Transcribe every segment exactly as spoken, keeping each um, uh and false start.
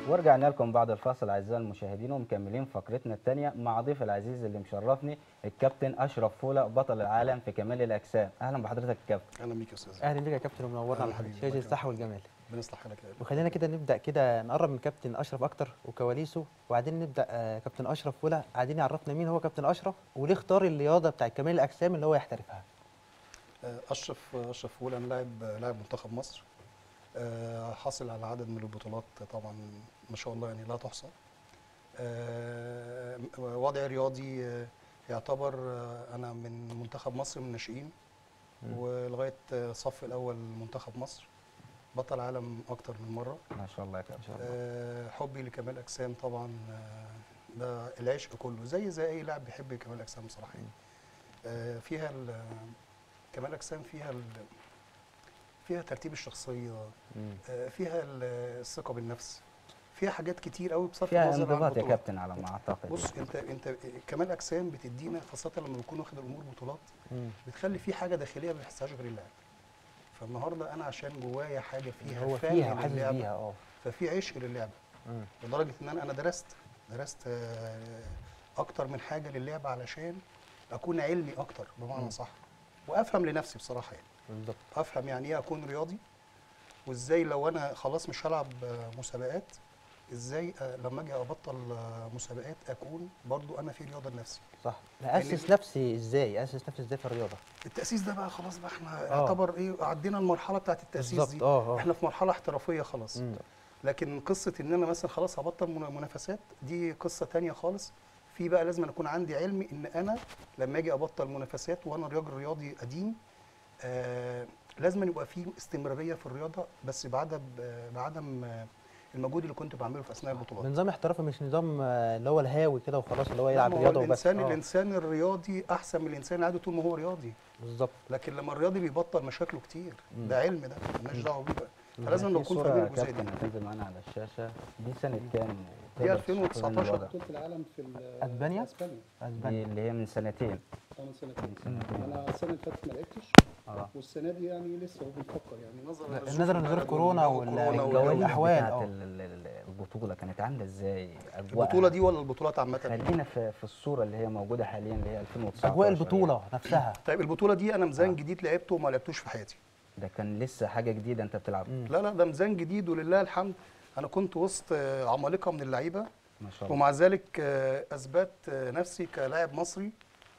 ورجعنا لكم بعد الفاصل اعزائي المشاهدين ومكملين فقرتنا الثانيه مع ضيف العزيز اللي مشرفني الكابتن اشرف فوله بطل العالم في كمال الاجسام. اهلا بحضرتك كابتن. اهلا بيك يا استاذ. اهلا بيك يا كابتن ومنورنا على حبيبي، شاشه الصحه والجمال. ربنا يصلح حالك يا قلبي. وخلينا كده نبدا كده نقرب من كابتن اشرف اكتر وكواليسه، وبعدين نبدا آه، كابتن اشرف فوله عايزين يعرفنا مين هو كابتن اشرف وليه اختار الرياضه بتاع كمال الاجسام اللي هو يحترفها. آه، اشرف اشرف فول انا لاعب لاعب منتخب مصر. آه، حاصل على عدد من البطولات طبعا ما شاء الله يعني لا تحصى. آه، وضعي رياضي آه، يعتبر آه، انا من منتخب مصر من الناشئين ولغايه آه، صف الاول منتخب مصر، بطل عالم اكتر من مره. ما شاء الله يا كابتن. آه، حبي لكمال اجسام طبعا آه، ده العشق كله، زي زي اي لاعب بيحب كمال اجسام بصراحه. آه، فيها ال- كمال اجسام فيها ال- فيها ترتيب الشخصيه، آه، فيها ال- الثقه بالنفس، فيها حاجات كتير قوي بصرف فيها النظر عن انضباط يا البطولات. كابتن على ما اعتقد. بص انت انت كمال اجسام بتدينا خاصه لما بنكون واخد الامور بطولات، بتخلي في حاجه داخليه ما بيحسهاش غير اللاعب. فالنهارده انا عشان جوايا حاجه فيها هو فن فيها وحاسس للعبة، بيها اه ففي عشق للعبه مم. لدرجه ان انا انا درست درست آه، اكتر من حاجه للعبه علشان اكون علمي اكتر بمعنى مم. صح، وافهم لنفسي بصراحه يعني. بالظبط. افهم يعني ايه اكون رياضي، وازاي لو انا خلاص مش هلعب آه، مسابقات، ازاي آه، لما اجي ابطل آه، مسابقات اكون برضو انا في رياضه لنفسي. صح. اسس نفسي ازاي اسس نفسي ازاي في الرياضه. التاسيس ده بقى خلاص بقى احنا آه. يعتبر ايه عدينا المرحله بتاعت التاسيس بالظبط دي. اه اه احنا في مرحله احترافيه خلاص. مم. لكن قصه ان انا مثلا خلاص هبطل من- منافسات دي قصه تانية خالص. في بقى لازم أنا اكون عندي علمي ان انا لما اجي ابطل منافسات وانا راجل رياضي قديم، آه لازم يبقى في استمراريه في الرياضه، بس بعدم بعدم آه، المجهود اللي كنت بعمله في اثناء البطولات. بنظام احترافي مش نظام آه، اللي هو الهاوي كده وخلاص اللي هو لا، يلعب ما هو رياضه وبس. الانسان آه. الانسان الرياضي احسن من الانسان العادي طول ما هو رياضي. بالظبط. لكن لما الرياضي بيبطل مشاكله كتير، مم. ده علم، ده مالناش دعوه بيه بقى. مم. فلازم في نكون صورة فاهمين يا الجزئيه كابتن دي. هتنزل معانا على الشاشه، دي سنه كام؟ دي تقدر ألفين وتسعتاشر. تشرح لنا الوضع؟ بطولة العالم في ال- أسبانيا؟ في اسبانيا دي اسبانيا. اللي هي من سنتين. اه من سنتين. من سنتين. انا السنه اللي فاتت ما لعبتش، اه والسنه دي يعني لسه هو بنفكر يعني. نظرا لا، لظروف نظرا لظروف البلد كورونا والجو وال- كورونا والجو والجو. الأحوال. بتاعت اه. ال- ال- ال- البطوله كانت عامله ازاي؟ أجواءها؟ البطوله دي ولا البطولات عامه؟ خلينا في في الصوره اللي هي موجوده حاليا اللي هي ألفين وتسعتاشر. اجواء البطوله نفسها. طيب البطوله دي انا ميزان آه. جديد لعبته وما لعبتوش في حياتي. ده كان لسه حاجه جديده انت بتلعب. مم. لا لا، ده ميزان جديد ولله الحمد. انا كنت وسط آه، عمالقه من اللعيبه، ما شاء الله. ومع ذلك آه، اثبت آه، نفسي كلاعب مصري.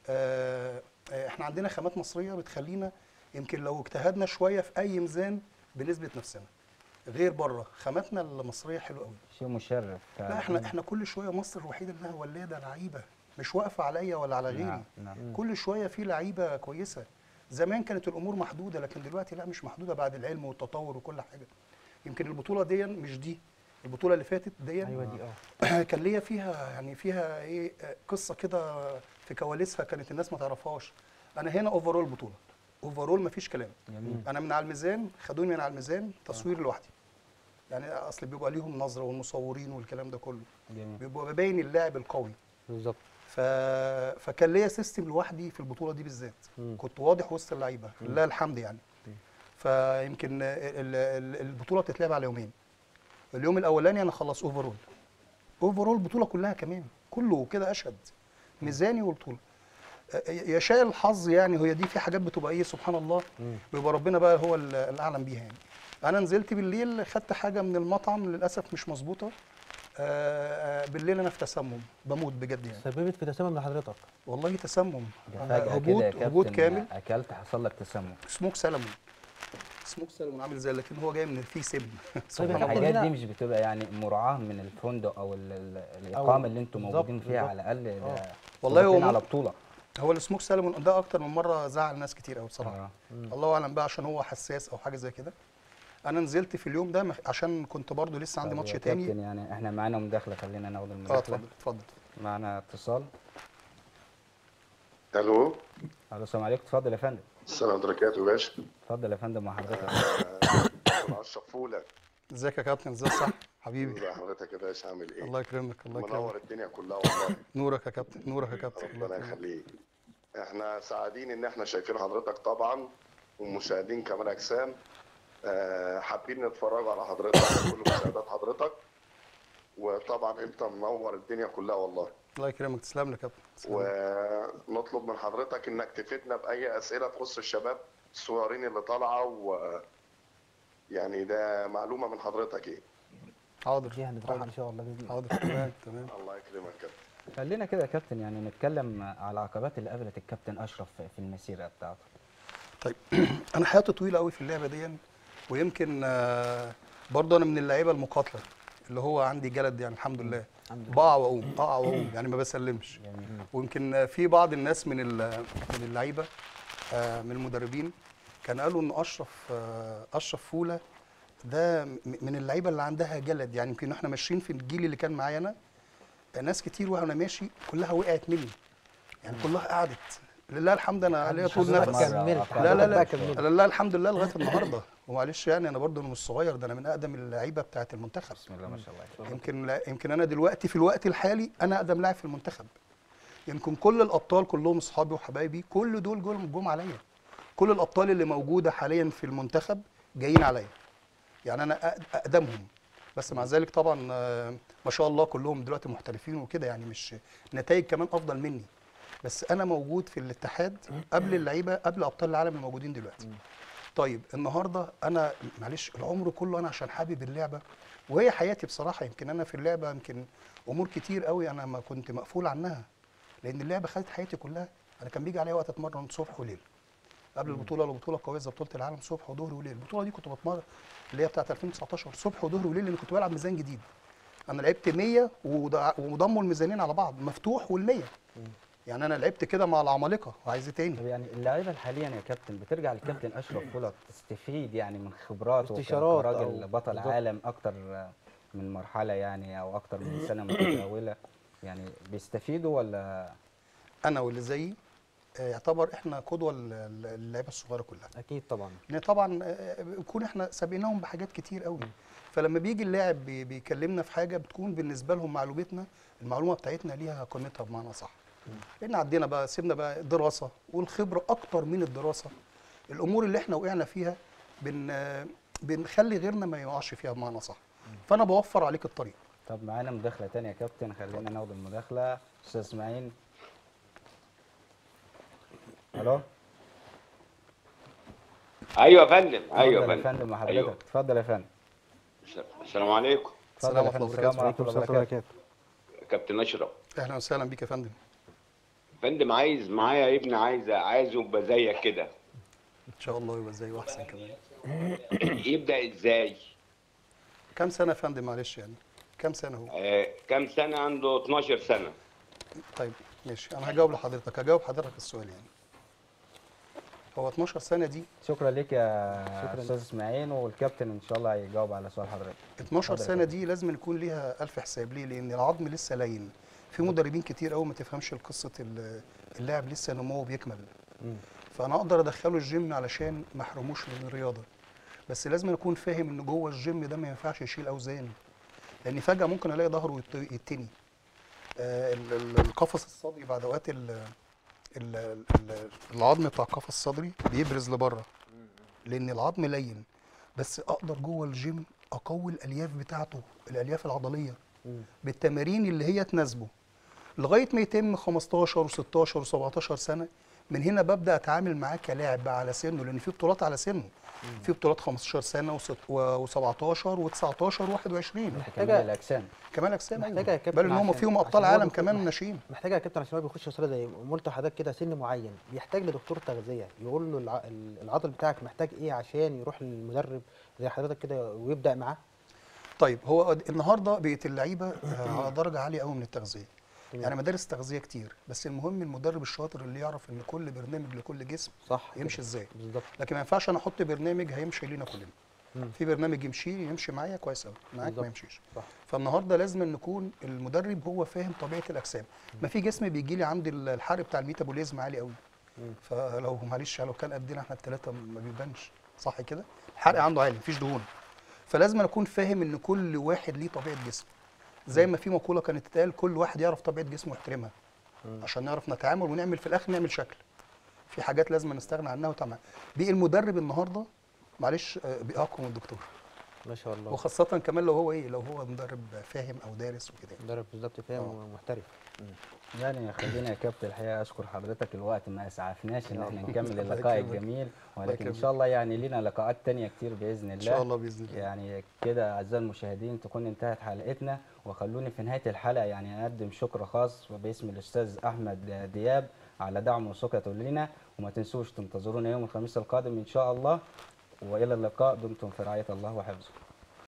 آه، آه، احنا عندنا خامات مصريه بتخلينا يمكن لو اجتهدنا شويه في اي ميزان بنثبت نفسنا، غير بره. خاماتنا المصريه حلوه قوي. شيء مشرف. لا احنا احنا كل شويه مصر الوحيده انها ولاده لعيبه، مش واقفه عليا ولا على غيري. نعم نعم. كل شويه في لعيبه كويسه. زمان كانت الامور محدوده، لكن دلوقتي لا، مش محدوده بعد العلم والتطور وكل حاجه. يمكن البطوله دي مش دي، البطوله اللي فاتت دي ايوه دي اه كان ليا فيها يعني فيها ايه آه، قصه كده في كواليسها كانت الناس ما تعرفهاش. انا هنا اوفرول بطوله، اوفرول مفيش كلام. جميل. انا من على الميزان خدوني من على الميزان تصوير لوحدي. يعني اصل بيبقى ليهم نظره والمصورين والكلام ده كله، جميل. بيبقى باين اللاعب القوي. بالظبط. ف... فكان ليا سيستم لوحدي في البطوله دي بالذات. مم. كنت واضح وسط اللعيبه لله الحمد يعني. فيمكن ال- ال- البطوله بتتلعب على يومين. اليوم الاولاني انا خلص اوفرول، اوفرول البطوله كلها كمان كله كده اشهد ميزاني والبطوله. يشاء الحظ يعني، هي دي في حاجات بتبقى ايه سبحان الله، مم. بيبقى ربنا بقى هو ال- الاعلم بيها يعني. انا نزلت بالليل خدت حاجه من المطعم للاسف مش مظبوطه. آه، آه، بالليل انا في تسمم بموت بجد يعني. سببت في تسمم لحضرتك. والله تسمم، ده آه، فجأة كده هبوط يا هبوط كابتن كامل. اكلت حصل لك تسمم. سموك سلمون، سموك سلمون عامل زي، لكن هو جاي من فيه سم. طيب سبحان يا الله. كابتن الحاجات هنا- دي مش بتبقى يعني مراعاه من الفندق او ال- ال- الاقامه اللي انتم بالظبط، موجودين فيها بالظبط. على الاقل؟ ده آه. والله هو واقفين مو- على بطوله. هو السموك سلمون ده اكتر من مره زعل ناس كتير قوي بصراحه. آه. الله اعلم بقى عشان هو حساس او حاجه زي كده. انا نزلت في اليوم ده مخ- عشان كنت برضو لسه عندي طب ماتش يا تاني. كابتن يعني احنا معانا مداخله، خلينا ناخد اه المداخله. اتفضل اتفضل. معانا اتصال. الو، الو السلام عليكم. اتفضل يا فندم. السلام عليكم يا باشا. اتفضل يا فندم مع حضرتك. انا اشرف فوله. ازيك يا كابتن؟ ازيك؟ صح حبيبي. ازي حضرتك يا باشا؟ عامل ايه؟ الله يكرمك الله منور يكرمك. الدنيا كلها والله. نورك يا كابتن، نورك يا كابتن. الله ربنا يكرمك. يخليك. احنا سعيدين ان احنا شايفين حضرتك طبعا، ومشاهدين كمال اجسام. آه، حابين نتفرجوا على حضرتك وكل مشاهدات حضرتك. وطبعا انت منور الدنيا كلها والله. الله يكرمك، تسلم لي يا كابتن. تسلم لي. ونطلب من حضرتك انك تفيدنا باي اسئله تخص الشباب الصغيرين اللي طالعه، و يعني ده معلومه من حضرتك ايه. حاضر دي هنطرحها ان شاء الله باذن الله. حاضر تمام تمام. الله يكرمك كابتن. خلينا كده يا كابتن يعني نتكلم على العقبات اللي قابلت الكابتن اشرف في المسيره بتاعته. طيب انا حياتي طويله قوي في اللعبه دي، ويمكن آه، برضه انا من اللعيبه المقاتله اللي هو عندي جلد يعني الحمد لله. بقع واقوم اقع واقوم يعني ما بسلمش. ويمكن في بعض الناس من ال- من اللعيبه آه، من المدربين كان قالوا ان اشرف آه، اشرف فوله ده م- من اللعيبه اللي عندها جلد. يعني يمكن احنا ماشيين في الجيل اللي كان معايا انا، ناس كتير وانا ماشي كلها وقعت مني، يعني كلها قعدت. لله الحمد انا عليا طول حضرتك نفس. كملت. لا لا حضرتك بقى لا كملت. لله الحمد لله لغايه النهارده. ومعلش يعني انا برضه مش صغير، ده انا من اقدم اللعيبه بتاعه المنتخب. بسم الله ما شاء الله. يمكن لا يمكن انا دلوقتي في الوقت الحالي انا اقدم لاعب في المنتخب. يمكن كل الابطال كلهم اصحابي وحبايبي، كل دول جم جم عليا. كل الابطال اللي موجوده حاليا في المنتخب جايين عليا، يعني انا أق- اقدمهم. بس مع ذلك طبعا آه، ما شاء الله كلهم دلوقتي محترفين وكده، يعني مش نتائج كمان افضل مني. بس انا موجود في الاتحاد قبل اللعيبه، قبل ابطال العالم الموجودين دلوقتي. طيب النهارده انا معلش العمر كله انا عشان حابب اللعبه، وهي حياتي بصراحه. يمكن انا في اللعبه يمكن امور كتير قوي انا ما كنت مقفول عنها، لان اللعبه خدت حياتي كلها. انا كان بيجي عليا وقت اتمرن صبح وليل قبل البطوله. البطوله قويه زي بطوله العالم صبح وظهر وليل. البطوله دي كنت بتمرن اللي هي بتاعت ألفين وتسعتاشر صبح وظهر وليل، لان كنت بلعب ميزان جديد. انا لعبت مية وض- وضموا الميزانين على بعض مفتوح وال100. يعني انا لعبت كده مع العمالقه، وعايز إيه تاني؟ طب يعني اللعيبه حاليا يا كابتن بترجع للكابتن اشرف فوله تستفيد يعني من خبراته استشارات كراجل أو بطل بالظبط. عالم اكتر من مرحله يعني او اكتر من سنه متداوله، يعني بيستفيدوا ولا؟ انا واللي زيي آه، يعتبر احنا قدوه لل- للعيبه الصغيره كلها. اكيد طبعا. لان طبعا آه، بنكون احنا سابقيناهم بحاجات كتير قوي. فلما بيجي اللاعب بي- بيكلمنا في حاجه بتكون بالنسبه لهم معلومتنا المعلومه بتاعتنا ليها قيمتها بمعنى صح. لان عدينا بقى سيبنا بقى الدراسه والخبره اكتر من الدراسه. الامور اللي احنا وقعنا فيها بن آه، بنخلي غيرنا ما يقعش فيها بمعنى صح. فانا بوفر عليك الطريق. طب معانا مداخله تانية يا كابتن، خلينا ناخد المداخله. استاذ اسماعيل. الو. ايوه يا فندم. ايوه اتفضل يا يا فندم. فندم مع أيوه. حضرتك. اتفضل يا فندم. السلام عليكم. اتفضل السلام يا فندم. ورحمة الله السلام ورحمه الله وبركاته. كابتن اشرف. اهلا وسهلا بيك يا فندم. فندم عايز معايا ابن، عايز عايزه يبقى زيك كده. ان شاء الله يبقى زي واحسن كمان. يبدا ازاي؟ كام سنه يا فندم معلش يعني؟ كام سنه هو؟ آه كام سنه؟ عنده اتناشر سنه. طيب ماشي، انا هجاوب لحضرتك هجاوب حضرتك السؤال. يعني هو اتناشر سنه دي، شكرا ليك يا استاذ اسماعيل، والكابتن ان شاء الله هيجاوب على سؤال حضرتك. اتناشر اتفضل يا سنه فندم. دي لازم يكون ليها الف حساب. ليه؟ لان العظم لسه لين. في مدربين كتير قوي ما تفهمش قصه ال- اللاعب لسه نموه بيكمل. فانا اقدر ادخله الجيم علشان ما احرموش من الرياضه، بس لازم اكون فاهم ان جوه الجيم ده ما ينفعش يشيل اوزان، لان فجاه ممكن الاقي ظهره يت- يتني. آه، ال- ال- القفص الصدري بعد اوقات ال- ال- ال- العظم بتاع القفص الصدري بيبرز لبره لان العظم لين. بس اقدر جوه الجيم اقوي الالياف بتاعته، الالياف العضليه بالتمارين اللي هي تناسبه لغايه ما يتم خمستاشر و16 و17 سنه. من هنا ببدا اتعامل معاه كلاعب بقى على سنه، لان في بطولات على سنه. في بطولات خمستاشر سنه و17 و19 و21 كمال الاجسام. كمان اجسام. محتاجة أيوة. يا كابتن بل ان هم عشان- فيهم ابطال عشان هو عالم بيكون كمان مح- ناشئين. محتاجه يا كابتن عشان هو بيخش وسيله زي ما قلت لحضرتك كده سن معين بيحتاج لدكتور تغذيه يقول له الع- العضل بتاعك محتاج ايه عشان يروح للمدرب زي حضرتك كده ويبدا معاه. طيب هو النهارده بقت اللعيبه آه، على درجه عاليه قوي من التغذيه. تمام. يعني مدارس تغذيه كتير، بس المهم المدرب الشاطر اللي يعرف ان كل برنامج لكل جسم صح يمشي كده. ازاي. بالظبط. لكن ما ينفعش انا احط برنامج هيمشي لينا كلنا. مم. في برنامج يمشي يمشي معايا كويس قوي، معاك بالظبط. ما يمشيش. صح. فالنهارده لازم أن نكون المدرب هو فاهم طبيعه الاجسام. ما في جسم بيجي لي عند الحرق بتاع الميتابوليزم عالي قوي، مم. فلو معلش لو كان قدنا احنا الثلاثه ما بيبانش صح كده. الحرق عنده عالي مفيش دهون. فلازم اكون فاهم ان كل واحد ليه طبيعه جسم. زي ما في مقوله كانت تتقال كل واحد يعرف طبيعه جسمه ويحترمها عشان نعرف نتعامل ونعمل في الاخر نعمل شكل. في حاجات لازم نستغنى عنها وتعمل. بقى المدرب النهارده معلش آه، بيقاكم الدكتور. ما شاء الله. وخاصه كمان لو هو ايه، لو هو مدرب فاهم او دارس وكده. مدرب بالظبط فاهم آه. ومحترف. مم. يعني خلينا يا كابتن الحقيقه اشكر حضرتك، الوقت ما اسعفناش ان يلا. احنا نكمل الله اللقاء يكرمك. الجميل، الله ولكن ان يكرمك. شاء الله يعني لينا لقاءات تانية كتير باذن الله. ان شاء الله باذن الله. يعني كده اعزائي المشاهدين تكون انتهت حلقتنا، وخلوني في نهايه الحلقه يعني اقدم شكر خاص باسم الاستاذ احمد دياب على دعم وثقته لنا، وما تنسوش تنتظرونا يوم الخميس القادم ان شاء الله، والى اللقاء، دمتم في رعايه الله وحفظه.